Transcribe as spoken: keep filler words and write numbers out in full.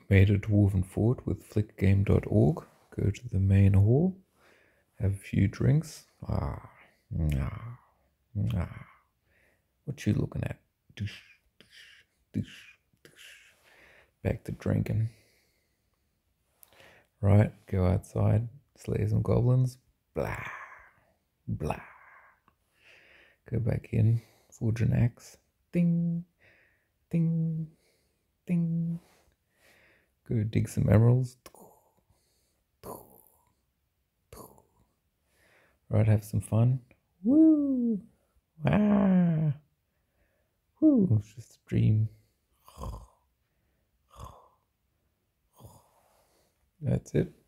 made a Dwarven Fort with flick game dot org. Go to the main hall, have a few drinks. Ah, ah, ah. What you looking at? Doosh, doosh, doosh, doosh. Back to drinking. Right, go outside, slay some goblins. Blah, blah. Go back in, forge an axe. Ding, ding, ding. Go dig some emeralds. Right, have some fun. Woo! Ah! Woo! It's just a dream. That's it.